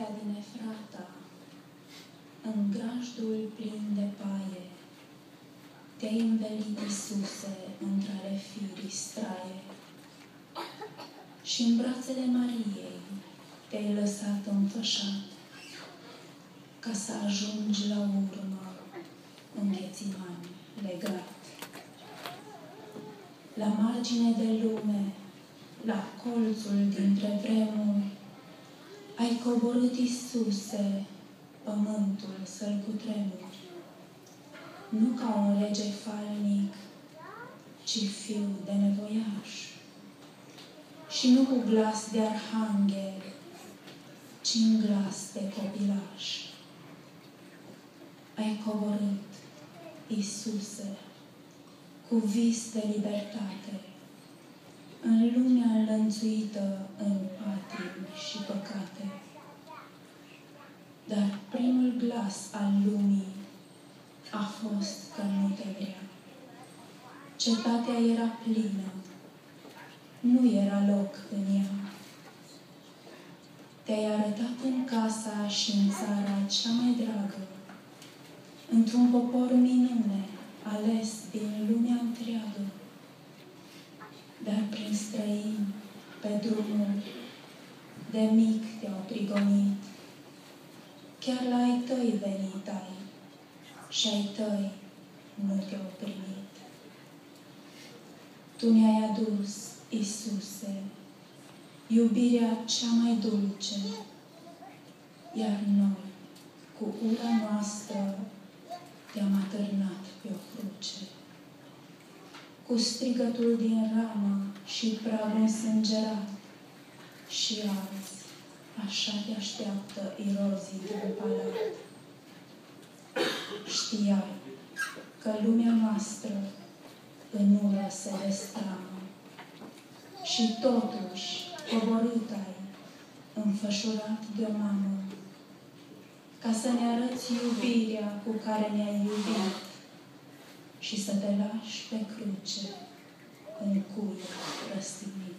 Noaptea din Efrata, în grajdul plin de paie, te-ai învelit, Iisuse, între ale firii straie, și în brațele Mariei te-ai lăsat înfășat, ca să ajungi la urmă în Ghețimani legat. La margine de lume, la colțul dintre vremuri, ai coborât, Iisuse, pământul să-l cutremuri, nu ca un rege falnic, ci fiu de nevoiaș, și nu cu glas de arhanghel, ci în glas de copilaș. Ai coborât, Iisuse, cu vis de libertate, în lumea înlănțuită în patimi și păcate. Dar primul glas al lumii a fost că nu te vrea. Cetatea era plină, nu era loc în ea. Te-ai arătat în casa și în țara cea mai dragă, într-un popor minune, ales din lumea întreagă. Dar prin străini, pe drumuri, de mic te-au prigonit. Chiar la ai tăi venit ai, și ai tăi nu te-au primit. Tu ne-ai adus, Iisuse, iubirea cea mai dulce, iar noi, cu ura noastră, te-am atârnat pe o cruce. Cu strigătul din ramă și pragul însângerat, și azi așa te așteaptă irozii din palat. Știai că lumea noastră în ură se destramă, și totuși coborât ai, înfășurat de o mamă, ca să ne arăți iubirea cu care ne-ai iubit și să te lași pe cruce în cuie răstignit.